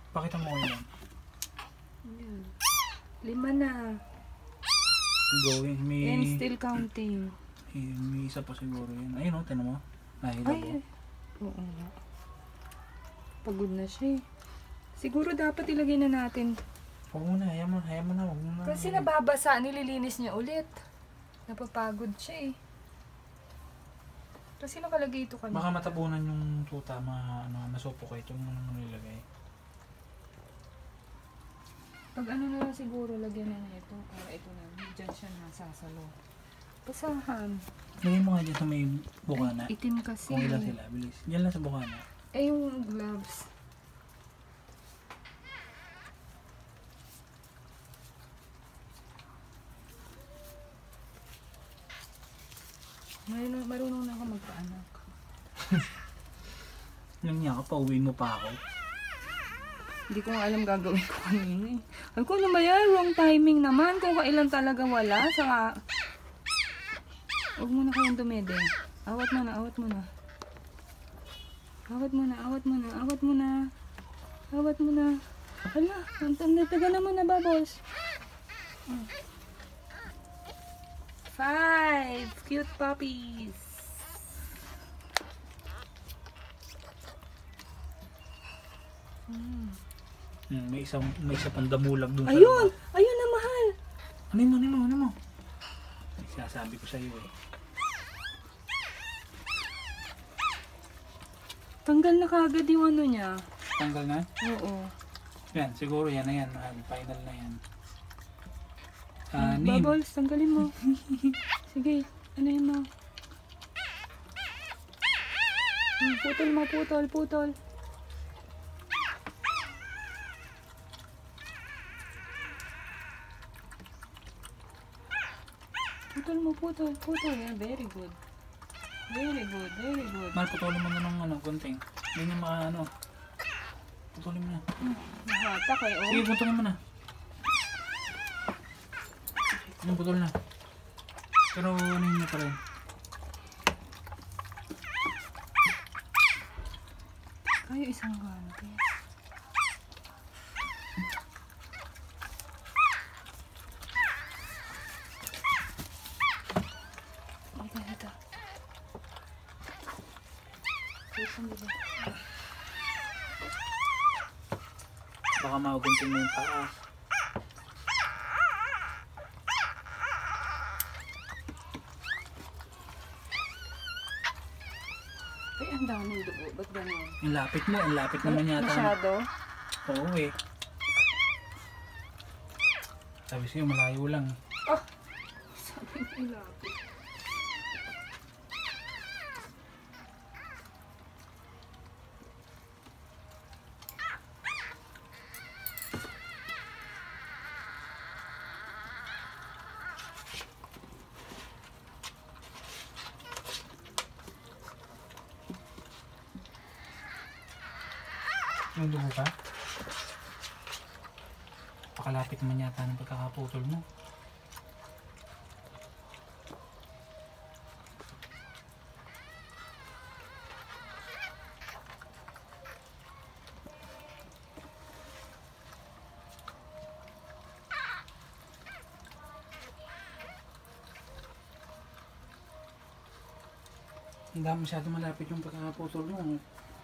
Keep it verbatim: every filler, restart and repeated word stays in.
Pakita mo ko yun. Ayan. Lima na. Going. May, And still counting. eh, may isa pa siguro yun. Ayun o, tinan mo. Nahilaw Ay, o. ay. Oo nga. Pagod na siya eh. Siguro dapat ilagay na natin. Huwag mo na, hayaan mo, hayaan mo na. Huwag mo na. Kasi nababasa, nililinis niya ulit. Napapagod siya eh. Kasi nakalagay ito kanina. Baka matabunan yung tuta, ma, ano, masupo ko ito mo nang nilagay. Pag ano na lang siguro, lagyan na na ito. Para ito na, dyan siya nasasalo. Basahan. Lagay mo nga dyan sa may bukana. Ay, itim kasi. Kung ilan sila, bilis. Diyan lang sa bukana. Eh, yung gloves. Marunong, marunong na ako magpaanak. Yung niya ka, pauwiin mo pa ako. Hindi ko nga alam gagawin ko kanina eh. Ay ko, ano ba yan? Wrong timing naman. Kung kailan talaga wala. Saka... Huwag mo na kayong dumede. Awat mo na, awat mo na. Awat mo na, awat mo na, awat mo na. Awat mo na. Hala, taga naman na babos. Hmm. Five cute puppies. Hmm. Hmm, may isang, may isa pang damulag dun sa Ayun! loob. Ayun na, mahal! Ano mo, ano mo, ano mo? Sinasabi ko sa iyo eh. Tanggal na kagad yung ano niya. Tanggal na? Oo. Yan, siguro yan na yan. Ah, final na yan. Ah, Nim. Bubbles, tanggalin mo. Sige, ano yun mo? Hmm, putol mo, putol, putol. Putol mo, putol, putol. Yeah, very good. Very good, very good. Mal, putulin mo na ng ano, gunting. Hindi niya maka ano. Putulin mo na. Nahatak eh, oh. Sige, putulin mo na. Yung putol na. Pero ano yun na pa rin. Kayo isang ganti. Ito, ito. Ito, ito. Baka magunting mo yung taas. Ay, ang daming dugo. Ba't ganun? Ang lapit mo, ang lapit naman yata. Masyado? Oo eh. Sabi sa'yo, malayo lang. Oh! Sabi niya lapit. Yung dugo ka? Pakalapit naman yata ng pagkakaputol mo. Hindi masyado malapit yung pagkakaputol mo.